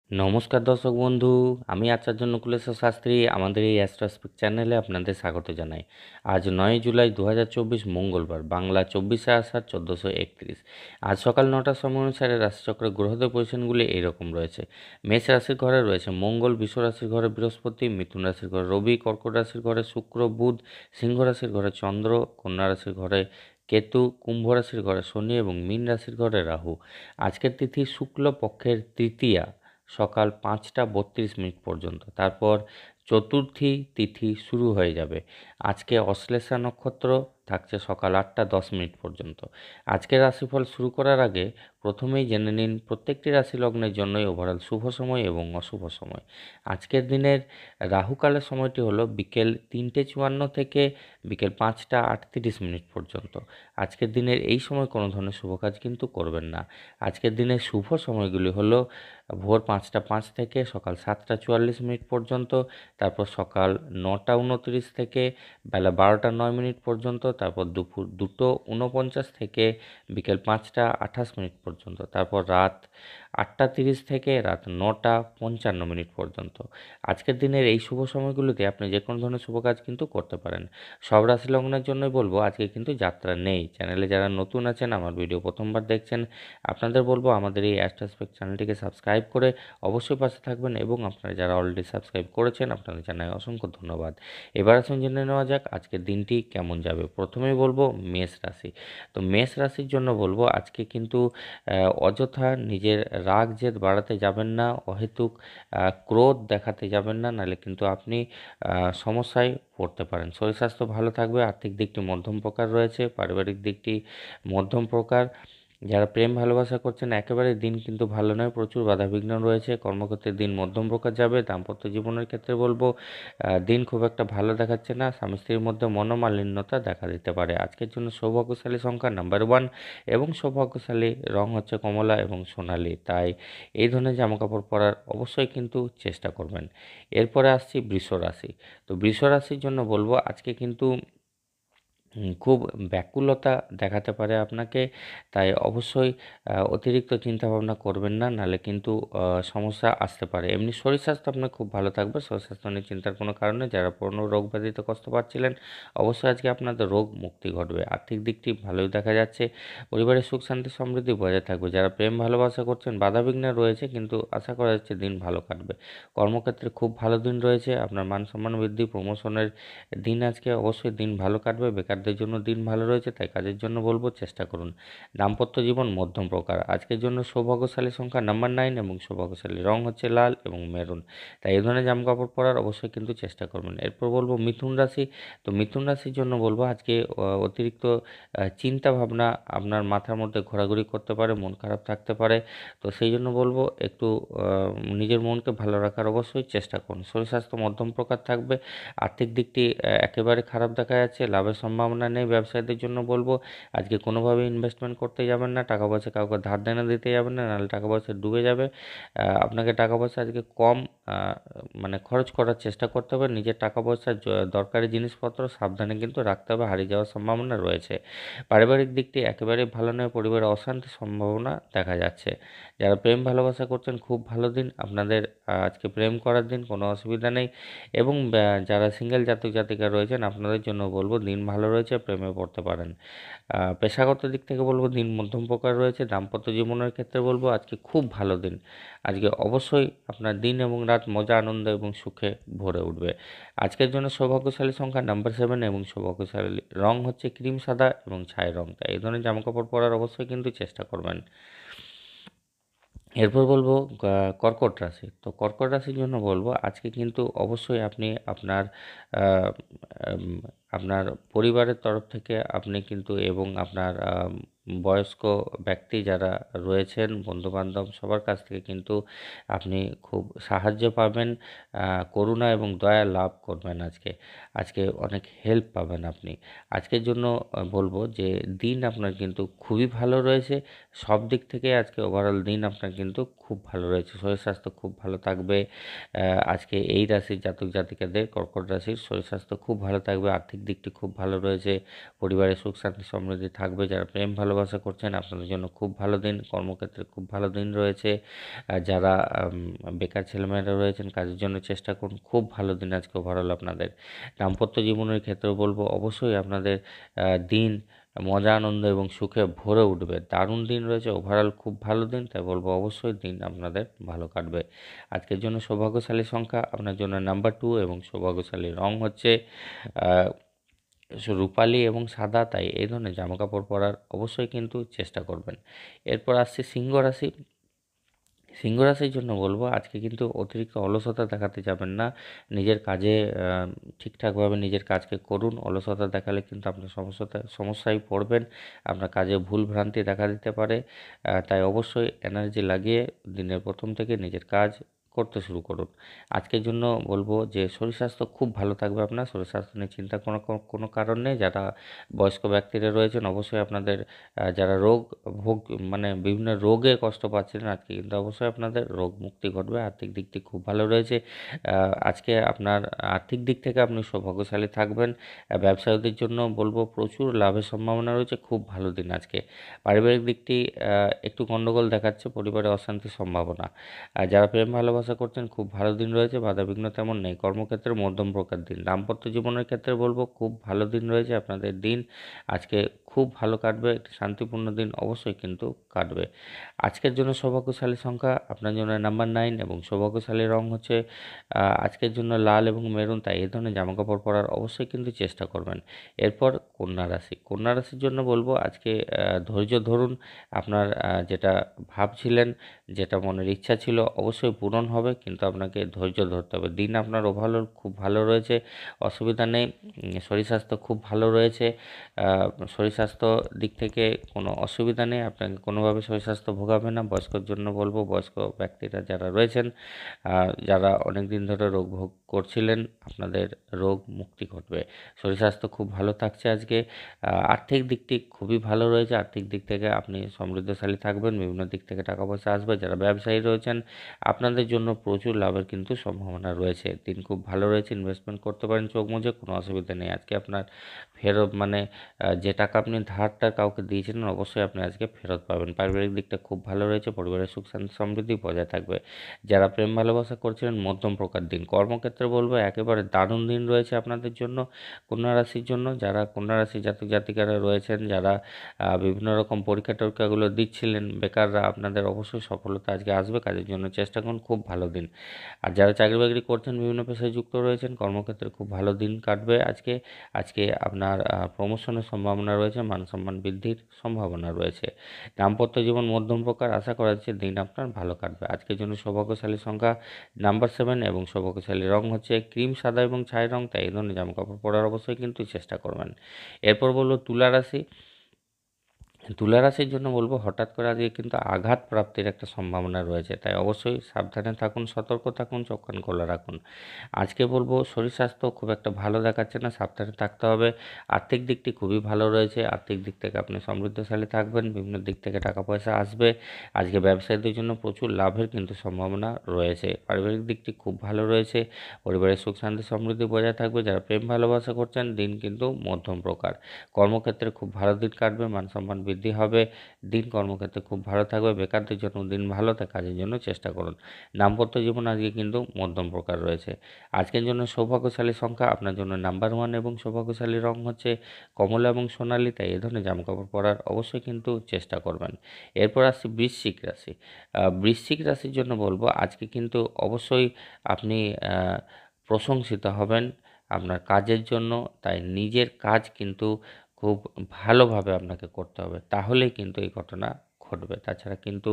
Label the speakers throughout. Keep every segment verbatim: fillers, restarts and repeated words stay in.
Speaker 1: নমস্কার দর্শক বন্ধু, আমি আচার্য নকুলেশ্বর শাস্ত্রী। আমাদের এই অ্যাস্ট্রোস্পেক চ্যানেলে আপনাদের স্বাগত জানাই। আজ নয় জুলাই দু হাজার চব্বিশ মঙ্গলবার, বাংলা চব্বিশে আষাঢ় চোদ্দোশো একত্রিশ। আজ সকাল নটার সময় অনুসারে রাশিচক্রের গ্রহদের পজিশনগুলি এইরকম রয়েছে। মেষ রাশির ঘরে রয়েছে মঙ্গল, বৃষ রাশির ঘরে বৃহস্পতি, মিথুন রাশির ঘরে রবি, কর্কট রাশির ঘরে শুক্র, বুধ, সিংহ রাশির ঘরে চন্দ্র, কন্যা রাশির ঘরে কেতু, কুম্ভ রাশির ঘরে শনি এবং মীন রাশির ঘরে রাহু। আজকের তিথি শুক্ল পক্ষের তৃতীয়া, সকাল পাঁচটা বত্রিশ মিনিট পর্যন্ত। তারপর চতুর্থী তিথি শুরু হয়ে যাবে। আজকে অশ্লেষা নক্ষত্র থাকছে সকাল আটটা দশ মিনিট পর্যন্ত। আজকের রাশিফল শুরু করার আগে প্রথমেই জেনে নিন প্রত্যেকটি রাশি লগ্নের জন্যই ওভারঅল শুভ সময় এবং অশুভ সময়। আজকের দিনের রাহুকালের সময়টি হলো বিকেল তিনটে চুয়ান্ন থেকে বিকেল পাঁচটা আটত্রিশ মিনিট পর্যন্ত। আজকের দিনের এই সময় কোনো ধরনের শুভ কাজ কিন্তু করবেন না। আজকের দিনের শুভ সময়গুলি হলো ভোর পাঁচটা পাঁচ থেকে সকাল সাতটা চুয়াল্লিশ মিনিট পর্যন্ত, তারপর সকাল নটা উনত্রিশ থেকে বেলা বারোটা নয় মিনিট পর্যন্ত, তারপর দুপুর দুটো উনপঞ্চাশ থেকে বিকেল পাঁচটা আঠাশ মিনিট পর্যন্ত, তারপর রাত আটটা তিরিশ থেকে রাত নটা পঞ্চান্ন মিনিট পর্যন্ত। আজকের দিনের এই শুভ সময়গুলোতে আপনি যে কোনো ধরনের শুভ কাজ কিন্তু করতে পারেন। সব রাশি লগ্নের জন্যই বলবো আজকে কিন্তু যাত্রা নেই। চ্যানেলে যারা নতুন আছেন, আমার ভিডিও প্রথমবার দেখছেন, আপনাদের বলবো আমাদের এই অ্যাস্ট্রোস্পেক চ্যানেলটিকে সাবস্ক্রাইব করে অবশ্যই পাশে থাকবেন, এবং আপনারা যারা অলরেডি সাবস্ক্রাইব করেছেন আপনাদের জানাই অসংখ্য ধন্যবাদ। এবার আসুন জেনে নেওয়া যাক আজকের দিনটি কেমন যাবে। প্রথমেই বলবো মেষ রাশি। তো মেষ রাশির জন্য বলবো আজকে কিন্তু আহ, অযথা নিজের রাগ জেদ বাড়াতে যাবেন না, অহেতুক আহ, ক্রোধ দেখাতে যাবেন না, নাহলে কিন্তু আপনি আহ, সমস্যায় পড়তে পারেন। শরীর স্বাস্থ্য ভালো থাকবে, আর্থিক দিকটি মধ্যম প্রকার রয়েছে, পারিবারিক দিকটি মধ্যম প্রকার। যারা প্রেম ভালোবাসা করছেন একেবারে দিন কিন্তু ভালো নয়, প্রচুর বাধাবিঘ্ন রয়েছে। কর্মক্ষেত্রে দিন মধ্যম প্রকার যাবে। দাম্পত্য জীবনের ক্ষেত্রে বলবো আহ, দিন খুব একটা ভালো দেখাচ্ছে না, স্বামী স্ত্রীর মধ্যে মনোমালিন্যতা দেখা দিতে পারে। আজকের জন্য সৌভাগ্যশালী সংখ্যা নাম্বার ওয়ান এবং সৌভাগ্যশালী রং হচ্ছে কমলা এবং সোনালী। তাই এই ধরনের জামাকাপড় পরার অবশ্যই কিন্তু চেষ্টা করবেন। এরপরে আসছি বৃষ রাশি। তো বৃষ রাশির জন্য বলবো আজকে কিন্তু হুম, খুব ব্যাকুলতা দেখাতে পারে আপনাকে। তাই অবশ্যই আহ, অতিরিক্ত চিন্তাভাবনা করবেন না, নাহলে কিন্তু আহ, সমস্যা আসতে পারে। এমনি শরীর স্বাস্থ্য আপনার খুব ভালো থাকবে, শরীর স্বাস্থ্য নিয়ে চিন্তার কোনো কারণে। যারা পুরনো রোগ ব্যাধিতে কষ্ট পাচ্ছিলেন অবশ্যই আজকে আপনাদের রোগ মুক্তি ঘটবে। আর্থিক দিকটি ভালোই দেখা যাচ্ছে। পরিবারের সুখ শান্তি সমৃদ্ধি বজায় থাকবে। যারা প্রেম ভালোবাসা করছেন বাধাবিঘ্ন রয়েছে, কিন্তু আশা করা যাচ্ছে দিন ভালো কাটবে। কর্মক্ষেত্রে খুব ভালো দিন রয়েছে, আপনার মান সম্মান বৃদ্ধি, প্রমোশনের দিন আজকে অবশ্যই দিন ভালো কাটবে। বেকারদের জন্য দিন ভালো রয়েছে, তাই কাজের জন্য বলবো চেষ্টা করুন। দাম্পত্য জীবন মধ্যম প্রকার। আজকের জন্য সৌভাগ্যশালী সংখ্যা নাম্বার নাইন এবং সৌভাগ্যশালী রং হচ্ছে লাল এবং মেরুন। তাই এই ধরনের জামাকাপড় পরার অবশ্যই কিন্তু চেষ্টা করবেন। এরপর বলবো মিথুন রাশি। তো মিথুন রাশির জন্য বলবো আজকে আহ, অতিরিক্ত আহ, চিন্তা ভাবনা আপনার মাথার মধ্যে ঘোরাঘুরি করতে পারে, মন খারাপ থাকতে পারে। তো সেই জন্য বলবো একটু আহ, নিজের মনকে ভালো রাখার অবশ্যই চেষ্টা করুন। শরীর স্বাস্থ্য মধ্যম প্রকার থাকবে। আর্থিক দিকটি আহ, একেবারে খারাপ দেখা যাচ্ছে, লাভের সম্ভাবনা নেই। ব্যবসায়ীদের জন্য বলবো আজকে কোনোভাবে ইনভেস্টমেন্ট করতে যাবেন না, টাকা পয়সা কাউকে ধার দেনা দিতে যাবেন না, নাহলে টাকা পয়সা ডুবে যাবে। আহ, আপনাকে টাকা পয়সা আজকে কম আহ, মানে খরচ করার চেষ্টা করতে হবে। নিজের টাকা পয়সা জ- দরকারি জিনিসপত্র সাবধানে কিন্তু রাখতে হবে, হারিয়ে যাওয়ার সম্ভাবনা রয়েছে। পারিবারিক দিকটি একেবারে ভালো নয়, পরিবারে অশান্তির সম্ভাবনা দেখা যাচ্ছে। যারা প্রেম ভালোবাসা করছেন খুব ভালো দিন আপনাদের, আহ, আজকে প্রেম করার দিন, কোনো অসুবিধা নেই। এবং আহ, যারা সিঙ্গেল জাতক জাতিকা রয়েছেন আপনাদের জন্য বলবো দিন ভালো রয়েছে, প্রেমে পড়তে পারেন। আহ, পেশাগত দিক থেকে বলবো দিন মধ্যম প্রকার রয়েছে। দাম্পত্য জীবনের ক্ষেত্রে বলবো আজকে খুব ভালো দিন। আজকে অবশ্যই আপনার দিন এবং রাত মজা আনন্দ এবং সুখে ভরে উঠবে। আজকের জন্য সৌভাগ্যশালী সংখ্যা নাম্বার সেভেন এবং সৌভাগ্যশালী রং হচ্ছে ক্রিম সাদা এবং ছাই রং। তাই এই ধরনের জামাকাপড় পরার অবশ্যই কিন্তু চেষ্টা করবেন। এরপর বলবো কা- কর্কট রাশি। তো কর্কট রাশির জন্য বলবো আজকে কিন্তু অবশ্যই আপনি আপনার আহ, উম, আপনার পরিবারের তরফ থেকে আপনি কিন্তু, এবং আপনার আম, বয়স্ক ব্যক্তি যারা রয়েছেন বন্ধুবান্ধব সবার কাছ থেকে কিন্তু আপনি খুব সাহায্য পাবেন, আহ, করুণা এবং দয়া লাভ করবেন। আজকে আজকে অনেক হেল্প পাবেন আপনি। আজকের জন্য আহ, বলবো যে দিন আপনার কিন্তু খুবই ভালো রয়েছে। সব দিক থেকে আজকে ওভারঅল দিন আপনার কিন্তু খুব ভালো রয়েছে, শরীর স্বাস্থ্য খুব ভালো থাকবে। আজকে এই রাশির জাতক জাতিকাদের, কর্কট রাশির, শরীর স্বাস্থ্য খুব ভালো থাকবে, আর্থিক দিকটি খুব ভালো রয়েছে, পরিবারের সুখ শান্তি সমৃদ্ধি থাকবে। যারা প্রেম ভালোবাসা করছেন আপনাদের জন্য খুব ভালো দিন, কর্মক্ষেত্রে খুব ভালো দিন রয়েছে। যারা বেকার ছেলেমেয়েরা রয়েছেন কাজের জন্য চেষ্টা করুন, খুব ভালো দিন আজকে ওভারঅল আপনাদের। দাম্পত্য জীবনের ক্ষেত্রে বলবো অবশ্যই আপনাদের দিন মজা আনন্দ এবং সুখে ভরে উঠবে, দারুণ দিন রয়েছে, ওভারঅল খুব ভালো দিন, তাই বলবো অবশ্যই দিন আপনাদের ভালো কাটবে। আজকের জন্য সৌভাগ্যশালী সংখ্যা আপনার জন্য নাম্বার টু এবং সৌভাগ্যশালী রং হচ্ছে রূপালি এবং সাদা, তাই এই ধরনের জামাকাপড় পরার অবশ্যই কিন্তু চেষ্টা করবেন। এরপর আসছে সিংহ রাশি। সিংহ রাশির জন্য বলবো আজকে কিন্তু অতিরিক্ত অলসতা দেখাতে যাবেন না, নিজের কাজে ঠিকঠাকভাবে নিজের কাজকে করুন। অলসতা দেখালে কিন্তু আপনার সমস্যাতে সমস্যায় পড়বেন, আপনার কাজে ভুল ভ্রান্তি দেখা দিতে পারে, তাই অবশ্যই এনার্জি লাগিয়ে দিনের প্রথম থেকে নিজের কাজ করতে শুরু করুন। আজকের জন্য বলবো যে শরীর স্বাস্থ্য খুব ভালো থাকবে আপনার, শরীর স্বাস্থ্য নিয়ে চিন্তা কোনো কোনো কারণ নেই। যারা বয়স্ক ব্যক্তিরা রয়েছেন অবশ্যই আপনাদের, যারা রোগ ভোগ মানে বিভিন্ন রোগে কষ্ট পাচ্ছিলেন আজকে কিন্তু অবশ্যই আপনাদের রোগ মুক্তি ঘটবে। আর্থিক দিকটি খুব ভালো রয়েছে, আজকে আপনার আর্থিক দিক থেকে আপনি সৌভাগ্যশালী থাকবেন। ব্যবসায়ীদের জন্য বলবো প্রচুর লাভের সম্ভাবনা রয়েছে, খুব ভালো দিন আজকে। পারিবারিক দিকটি একটু গণ্ডগোল দেখাচ্ছে, পরিবারে অশান্তির সম্ভাবনা। আর যারা প্রেম ভালোবাসা করছেন খুব ভালো দিন রয়েছে, বাধাবিঘ্ন তেমন নেই। কর্মক্ষেত্রে মধ্যম প্রকার দিন। দাম্পত্য জীবনের ক্ষেত্রে বলবো খুব ভালো দিন রয়েছে আপনাদের, দিন আজকে খুব ভালো কাটবে, একটি শান্তিপূর্ণ দিন অবশ্যই কিন্তু কাটবে। আজকের জন্য সৌভাগ্যশালী সংখ্যা আপনার জন্য নাম্বার নাইন এবং সৌভাগ্যশালী রং হচ্ছে আজকের জন্য লাল এবং মেরুন, তাই এই ধরনের জামাকাপড় পরার অবশ্যই কিন্তু চেষ্টা করবেন। এরপর কন্যা রাশি। কন্যা রাশির জন্য বলবো আজকে ধৈর্য ধরুন, আপনার যেটা ভাবছিলেন, যেটা মনের ইচ্ছা ছিল অবশ্যই পূরণ হবে, কিন্তু আপনাকে ধৈর্য ধরতে হবে। দিন আপনার ওভারঅল খুব ভালো রয়েছে, অসুবিধা নেই। শরীর স্বাস্থ্য খুব ভালো রয়েছে, শরীর স্বাস্থ্য দিক থেকে কোনো অসুবিধা নেই, আপনাকে কোনোভাবে শরীর স্বাস্থ্য ভোগাবে না। বয়স্কর জন্য বলবো বয়স্ক ব্যক্তিরা যারা রয়েছেন, যারা অনেক দিন ধরে রোগ ভোগ করছিলেন আপনাদের রোগ মুক্তি ঘটবে, শরীর স্বাস্থ্য খুব ভালো থাকছে আজকে। আর্থিক দিকটি খুবই ভালো রয়েছে, আর্থিক দিক থেকে আপনি সমৃদ্ধশালী থাকবেন, বিভিন্ন দিক থেকে টাকা পয়সা আসবে। যারা ব্যবসায়ী রয়েছেন আপনাদের জন্য প্রচুর লাভের কিন্তু সম্ভাবনা রয়েছে, দিন খুব ভালো রয়েছে, ইনভেস্টমেন্ট করতে পারেন চোখ মুজে, কোনো অসুবিধা নেই। আজকে আপনার ফেরত মানে যে টাকা আপনি ধারটা কাউকে দিয়েছিলেন অবশ্যই আপনি আজকে ফেরত পাবেন। পারিবারিক দিকটা খুব ভালো রয়েছে, পরিবারের সুখ শান্তি সমৃদ্ধি বজায় থাকবে। যারা প্রেম ভালোবাসা করছিলেন মধ্যম প্রকার দিন। কর্মক্ষেত্রে বলবো একেবারে দারুণ দিন রয়েছে আপনাদের জন্য, কন্যা রাশির জন্য। যারা কন্যা রাশির জাতক জাতিকারা রয়েছেন, যারা বিভিন্ন রকম পরীক্ষা টরীক্ষাগুলো দিচ্ছিলেন বেকাররা, আপনাদের অবশ্যই সফলতা আজকে আসবে, কাজের জন্য চেষ্টা করুন, খুব ভালো দিন। আর যারা চাকরি বাকরি করছেন, বিভিন্ন পেশায় যুক্ত রয়েছেন, কর্মক্ষেত্রে খুব ভালো দিন কাটবে আজকে। আজকে আপনার প্রমোশনের সম্ভাবনা রয়েছে, মান সম্মান বৃদ্ধির সম্ভাবনা রয়েছে। দাম্পত্য জীবন মধ্যম প্রকার, আশা করা যাচ্ছে দিন আপনার ভালো কাটবে। আজকের জন্য সৌভাগ্যশালী সংখ্যা নাম্বার সেভেন এবং সৌভাগ্যশালী রং হচ্ছে ক্রিম সাদা এবং ছাই রং, তাই এই ধরনের জামাকাপড় পরার অবশ্যই কিন্তু চেষ্টা করবেন। এরপর বলবো তুলা রাশি। তুলা রাশির জন্য বলবো হঠাৎ করে আজকে কিন্তু আঘাত প্রাপ্তির একটা সম্ভাবনা রয়েছে, তাই অবশ্যই সাবধানে থাকুন, সতর্ক থাকুন, চোখ কান খোলা রাখুন। আজকে বলবো শরীর স্বাস্থ্য খুব একটা ভালো দেখাচ্ছে না, সাবধানে থাকতে হবে। আর্থিক দিকটি খুবই ভালো রয়েছে, আর্থিক দিক থেকে আপনি সমৃদ্ধশালী থাকবেন, বিভিন্ন দিক থেকে টাকা পয়সা আসবে। আজকে ব্যবসায়ীদের জন্য প্রচুর লাভের কিন্তু সম্ভাবনা রয়েছে। পারিবারিক দিকটি খুব ভালো রয়েছে, পরিবারের সুখ শান্তি সমৃদ্ধি বজায় থাকবে। যারা প্রেম ভালোবাসা করছেন দিন কিন্তু মধ্যম প্রকার। কর্মক্ষেত্রে খুব ভালো দিন কাটবে, মান সম্মান বৃদ্ধি হবে, দিন কর্মক্ষেত্রে খুব ভালো থাকবে। বেকারদের জন্য দিন ভালো, তাই কাজের জন্য চেষ্টা করুন। দাম্পত্য জীবন আজকে কিন্তু মধ্যম প্রকার রয়েছে। আজকের জন্য সৌভাগ্যশালী সংখ্যা আপনার জন্য নাম্বার ওয়ান এবং সৌভাগ্যশালী রং হচ্ছে কমলা এবং সোনালী, তাই এই ধরনের জামাকাপড় পরার অবশ্যই কিন্তু চেষ্টা করবেন। এরপর আসছি বৃশ্চিক রাশি। বৃশ্চিক রাশির জন্য বলবো আজকে কিন্তু অবশ্যই আপনি প্রশংসিত হবেন আপনার কাজের জন্য, তাই নিজের কাজ কিন্তু খুব ভালোভাবে আপনাকে করতে হবে, তাহলেই কিন্তু এই ঘটনা ঘটবে। তাছাড়া কিন্তু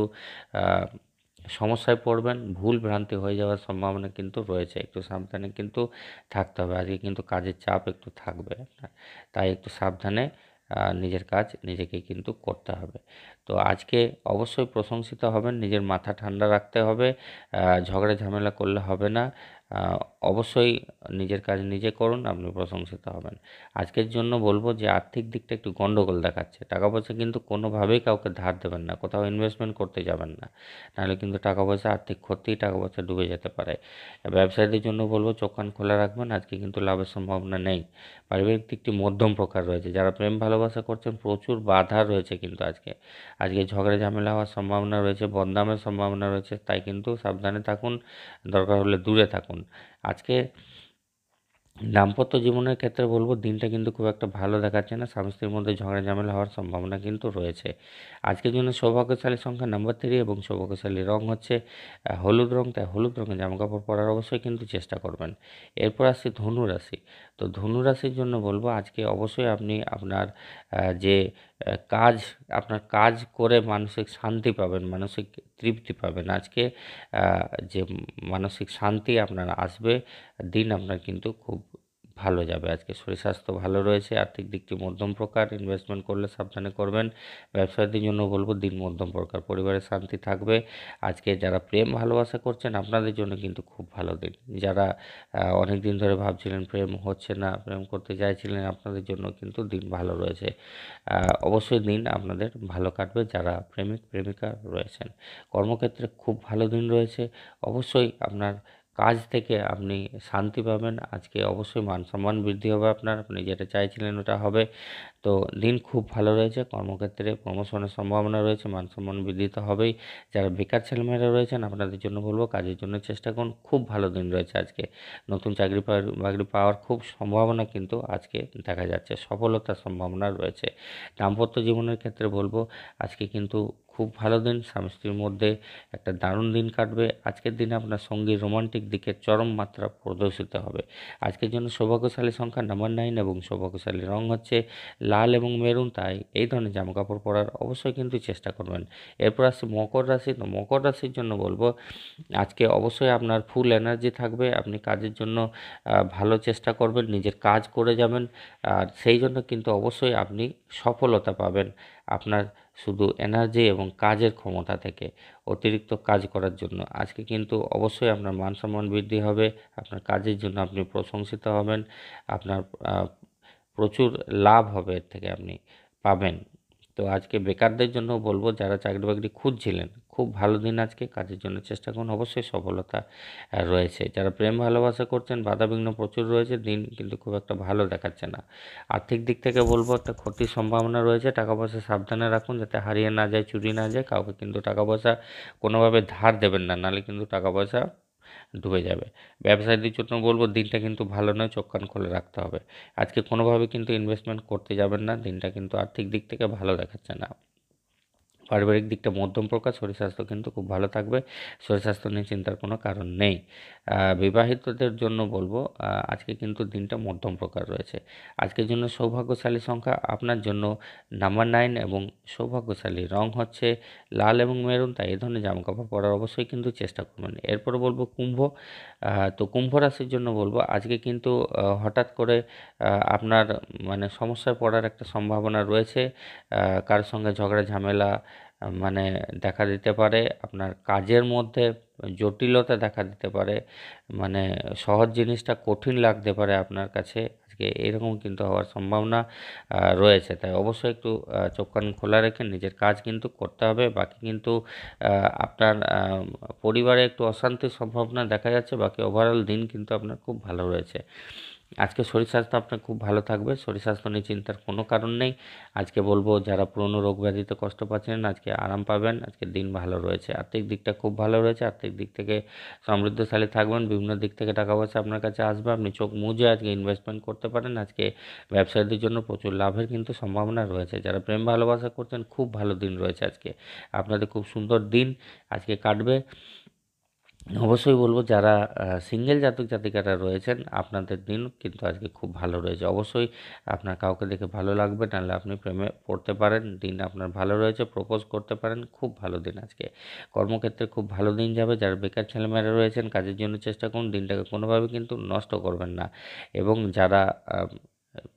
Speaker 1: সমস্যায় পড়বেন, ভুল ভ্রান্তি হয়ে যাওয়ার সম্ভাবনা কিন্তু রয়েছে, একটু সাবধানে কিন্তু থাকতে হবে। আজকে কিন্তু কাজের চাপ একটু থাকবে, তাই একটু সাবধানে নিজের কাজ নিজেকে কিন্তু করতে হবে। তো আজকে অবশ্যই প্রশংসিত হবেন, নিজের মাথা ঠান্ডা রাখতে হবে, ঝগড়া ঝামেলা করলে হবে না, আহ, অবশ্যই নিজের কাজ নিজে করুন, আপনি প্রশংসিত হবেন। আজকের জন্য বলবো যে আর্থিক দিকটা একটু গন্ডগোল দেখাচ্ছে। টাকা পয়সা কিন্তু কোনোভাবেই কাউকে ধার দেবেন না, কোথাও ইনভেস্টমেন্ট করতে যাবেন না, নাহলে কিন্তু টাকা পয়সা আর্থিক ক্ষতি, টাকা পয়সা ডুবে যেতে পারে। ব্যবসায়ীদের জন্য বলবো চোখ কান খোলা রাখবেন, আজকে কিন্তু লাভের সম্ভাবনা নেই। পারিবারিক দিকটি মধ্যম প্রকার রয়েছে। যারা প্রেম ভালোবাসা করছেন প্রচুর বাধা রয়েছে কিন্তু আজকে আজকে ঝগড়া ঝামেলা হওয়ার সম্ভাবনা রয়েছে, বদনামের সম্ভাবনা রয়েছে, তাই কিন্তু সাবধানে থাকুন, দরকার হলে দূরে থাকুন। আজকে দাম্পত্য জীবনের ক্ষেত্রে বলবো দিনটা কিন্তু খুব একটা ভালো দেখাচ্ছে না, স্বামী স্ত্রীর মধ্যে ঝগড়া ঝামেলা হওয়ার সম্ভাবনা কিন্তু রয়েছে। আজকের জন্য সৌভাগ্যশালী সংখ্যা নাম্বার থ্রি এবং সৌভাগ্যশালী রং হচ্ছে আহ, হলুদ রং, তাই হলুদ রঙের জামাকাপড় পরার অবশ্যই কিন্তু চেষ্টা করবেন। এরপর আসছি ধনু রাশি। তো ধনু রাশির জন্য বলবো আজকে অবশ্যই আপনি আপনার আহ, যে আহ, কাজ আপনার কাজ করে মানসিক শান্তি পাবেন, মানসিক তৃপ্তি পাবেন। আজকে আহ, যে মানসিক শান্তি আপনার আসবে, দিন আপনার কিন্তু খুব ভালো যাবে। আজকে শরীর স্বাস্থ্য ভালো রয়েছে, আর্থিক দিকটি মধ্যম প্রকার, ইনভেস্টমেন্ট করলে সাবধানে করবেন। ব্যবসায়ীদের জন্য বলবো দিন মধ্যম প্রকার, পরিবারের শান্তি থাকবে। আজকে যারা প্রেম ভালোবাসা করছেন আপনাদের জন্য কিন্তু খুব ভালো দিন। যারা অনেক দিন ধরে ভাবছিলেন প্রেম হচ্ছে না, প্রেম করতে চাইছিলেন, আপনাদের জন্য কিন্তু দিন ভালো রয়েছে। আহ, অবশ্যই দিন আপনাদের ভালো কাটবে যারা প্রেমিক প্রেমিকা রয়েছেন। কর্মক্ষেত্রে খুব ভালো দিন রয়েছে। অবশ্যই আপনার কাজ থেকে আপনি শান্তি পাবেন। আজকে অবশ্যই মান সম্মান বৃদ্ধি হবে আপনার, আপনি যেটা চাইছিলেন ওটা হবে। তো দিন খুব ভালো রয়েছে, কর্মক্ষেত্রে প্রমোশনের সম্ভাবনা রয়েছে, মান সম্মান বৃদ্ধি তো হবেই। যারা বেকার ছেলেমেয়েরা রয়েছেন আপনাদের জন্য বলবো কাজের জন্য চেষ্টা করুন, খুব ভালো দিন রয়েছে আজকে। নতুন চাকরি পাওয়ার বাকরি পাওয়ার খুব সম্ভাবনা কিন্তু আজকে দেখা যাচ্ছে, সফলতার সম্ভাবনা রয়েছে। দাম্পত্য জীবনের ক্ষেত্রে বলবো আজকে কিন্তু খুব ভালো দিন, স্বামী স্ত্রীর মধ্যে একটা দারুণ দিন কাটবে। আজকের দিনে আপনার সঙ্গী রোমান্টিক দিকে চরম মাত্রা প্রদর্শিত হবে। আজকের জন্য সৌভাগ্যশালী সংখ্যা নাম্বার নাইন এবং সৌভাগ্যশালী রং হচ্ছে লাল এবং মেরুন, তাই এই ধরনের জামাকাপড় পরার অবশ্যই কিন্তু চেষ্টা করবেন। এরপর আসছে মকর রাশি। তো মকর রাশির জন্য বলবো আজকে অবশ্যই আপনার ফুল এনার্জি থাকবে, আপনি কাজের জন্য আহ, ভালো চেষ্টা করবেন, নিজের কাজ করে যাবেন, আর সেই জন্য কিন্তু অবশ্যই আপনি সফলতা পাবেন আপনার শুধু এনার্জি এবং কাজের ক্ষমতা থেকে, অতিরিক্ত কাজ করার জন্য। আজকে কিন্তু অবশ্যই আপনার মান সম্মান বৃদ্ধি হবে, আপনার কাজের জন্য আপনি প্রশংসিত হবেন, আপনার আহ, প্রচুর লাভ হবে এর থেকে আপনি পাবেন। তো আজকে বেকারদের জন্য বলবো যারা চাকরি বাকরি খুঁজছিলেন খুব ভালো দিন, আজকে কাজের জন্য চেষ্টা করুন, অবশ্যই সফলতা আহ, রয়েছে। যারা প্রেম ভালোবাসা করছেন বাধাবিঘ্ন প্রচুর রয়েছে, দিন কিন্তু খুব একটা ভালো দেখাচ্ছে না। আর্থিক দিক থেকে বলবো একটা ক্ষতির সম্ভাবনা রয়েছে, টাকা পয়সা সাবধানে রাখুন যাতে হারিয়ে না যায়, চুরি না যায়। কাউকে কিন্তু টাকা পয়সা কোনোভাবে ধার দেবেন না, নাহলে কিন্তু টাকা পয়সা ডুবে যাবে। ব্যবসায়ীদের জন্য বলবো দিনটা কিন্তু ভালো নয়, চোখ কান খুলে রাখতে হবে। আজকে কোনোভাবে কিন্তু ইনভেস্টমেন্ট করতে যাবেন না, দিনটা কিন্তু আর্থিক দিক থেকে ভালো দেখাচ্ছে না। পারিবারিক দিকটা মধ্যম প্রকার, শরীর স্বাস্থ্য কিন্তু খুব ভালো থাকবে, শরীর স্বাস্থ্য নিয়ে চিন্তার কোনো কারণ নেই। আহ, বিবাহিতদের জন্য বলবো আহ, আজকে কিন্তু দিনটা মধ্যম প্রকার রয়েছে। আজকের জন্য সৌভাগ্যশালী সংখ্যা আপনার জন্য নাম্বার নাইন এবং সৌভাগ্যশালী রং হচ্ছে লাল এবং মেরুন, তাই এই ধরনের জামাকাপড় পরার অবশ্যই কিন্তু চেষ্টা করবেন। এরপর বলবো কুম্ভ। আহ, তো কুম্ভ রাশির জন্য বলবো আজকে কিন্তু আহ, হঠাৎ করে আহ, আপনার মানে সমস্যায় পড়ার একটা সম্ভাবনা রয়েছে। আহ, কারোর সঙ্গে ঝগড়া ঝামেলা আহ, মানে দেখা দিতে পারে, আপনার কাজের মধ্যে জটিলতা দেখা দিতে পারে, মানে সহজ জিনিসটা কঠিন লাগতে পারে আপনার কাছে আজকে, এরকম কিন্তু হওয়ার সম্ভাবনা আহ, রয়েছে। তাই অবশ্যই একটু আহ, চোখ কান খোলা রেখে নিজের কাজ কিন্তু করতে হবে। বাকি কিন্তু আহ, আপনার আহ, পরিবারে একটু অশান্তির সম্ভাবনা দেখা যাচ্ছে, বাকি ওভারঅল দিন কিন্তু আপনার খুব ভালো রয়েছে। আজকে শরীর স্বাস্থ্য আপনার খুব ভালো থাকবে, শরীর স্বাস্থ্য নিয়ে চিন্তার কোনো কারণ নেই। আজকে বলবো যারা পুরনো রোগ ব্যাধিতে কষ্ট পাচ্ছেন আজকে আরাম পাবেন, আজকে দিন ভালো রয়েছে। আর্থিক দিকটা খুব ভালো রয়েছে, আর্থিক দিক থেকে সমৃদ্ধশালী থাকবেন, বিভিন্ন দিক থেকে টাকা পয়সা আপনার কাছে আসবে, আপনি চোখ মুজে আজকে ইনভেস্টমেন্ট করতে পারেন। আজকে ব্যবসায়ীদের জন্য প্রচুর লাভের কিন্তু সম্ভাবনা রয়েছে। যারা প্রেম ভালোবাসা করছেন খুব ভালো দিন রয়েছে আজকে, আপনাদের খুব সুন্দর দিন আজকে কাটবে। অবশ্যই বলবো যারা সিঙ্গেল জাতক জাতিকারা রয়েছেন আপনাদের দিন কিন্তু আজকে খুব ভালো রয়েছে। অবশ্যই আপনার কাউকে দেখে ভালো লাগবে, নাহলে আপনি প্রেমে পড়তে পারেন, দিন আপনার ভালো রয়েছে, প্রপোজ করতে পারেন, খুব ভালো দিন আজকে। কর্মক্ষেত্রে খুব ভালো দিন যাবে। যারা বেকার ছেলেমেয়েরা রয়েছেন কাজের জন্য চেষ্টা করুন, দিনটাকে কোনোভাবে কিন্তু নষ্ট করবেন না। এবং যারা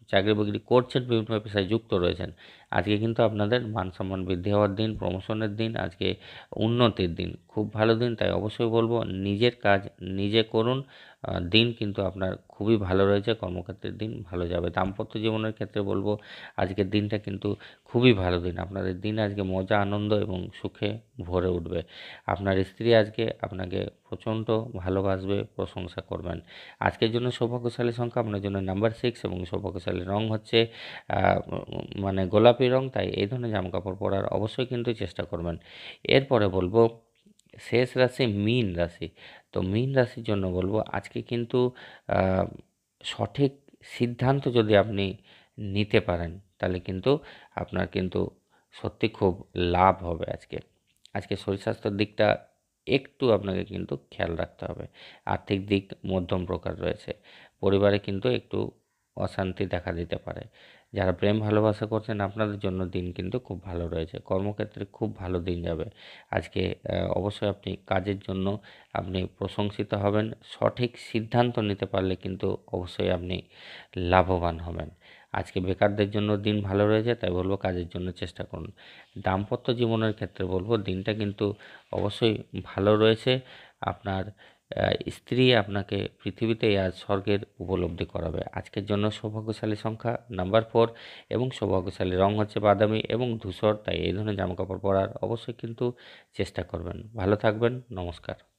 Speaker 1: চাকরি বাকরি করছেন, বিভিন্ন পেশায় যুক্ত রয়েছেন, আজকে কিন্তু আপনাদের মান সম্মান বৃদ্ধি হওয়ার দিন, প্রমোশনের দিন, আজকে উন্নতির দিন, খুব ভালো দিন। তাই অবশ্যই বলবো নিজের কাজ নিজে করুন। আহ, দিন কিন্তু আপনার খুবই ভালো রয়েছে, কর্মক্ষেত্রের দিন ভালো যাবে। দাম্পত্য জীবনের ক্ষেত্রে বলবো আজকের দিনটা কিন্তু খুবই ভালো দিন, আপনাদের দিন আজকে মজা আনন্দ এবং সুখে ভরে উঠবে। আপনার স্ত্রী আজকে আপনাকে প্রচণ্ড ভালোবাসবে, প্রশংসা করবেন। আজকের জন্য সৌভাগ্যশালী সংখ্যা আপনার জন্য নাম্বার সিক্স, এবং সৌভাগ্যশালী রং হচ্ছে আহ, মানে গোলাপি রং। তাই এই ধরনের জামাকাপড় পরার অবশ্যই কিন্তু চেষ্টা করবেন। এরপরে বলবো শেষ রাশি মীন রাশি। তো মীন রাশির জন্য বলবো আজকে কিন্তু আহ, সঠিক সিদ্ধান্ত যদি আপনি নিতে পারেন, তাহলে কিন্তু আপনার কিন্তু সত্যি খুব লাভ হবে আজকে। আজকে শরীর স্বাস্থ্যের দিকটা একটু আপনাকে কিন্তু খেয়াল রাখতে হবে। আর্থিক দিক মধ্যম প্রকার রয়েছে। পরিবারে কিন্তু একটু অশান্তি দেখা দিতে পারে। যারা প্রেম ভালোবাসা করছেন আপনাদের জন্য দিন কিন্তু খুব ভালো রয়েছে। কর্মক্ষেত্রে খুব ভালো দিন যাবে আজকে। আহ, অবশ্যই আপনি কাজের জন্য আপনি প্রশংসিত হবেন। সঠিক সিদ্ধান্ত নিতে পারলে কিন্তু অবশ্যই আপনি লাভবান হবেন। আজকে বেকারদের জন্য দিন ভালো রয়েছে, তাই বলবো কাজের জন্য চেষ্টা করুন। দাম্পত্য জীবনের ক্ষেত্রে বলবো দিনটা কিন্তু অবশ্যই ভালো রয়েছে। আপনার আহ, স্ত্রী আপনাকে পৃথিবীতে আজ স্বর্গের উপলব্ধি করাবে। আজকের জন্য সৌভাগ্যশালী সংখ্যা নাম্বার ফোর, এবং সৌভাগ্যশালী রং হচ্ছে বাদামি এবং ধূসর। তাই এই ধরনের জামাকাপড় পরার অবশ্যই কিন্তু চেষ্টা করবেন। ভালো থাকবেন, নমস্কার।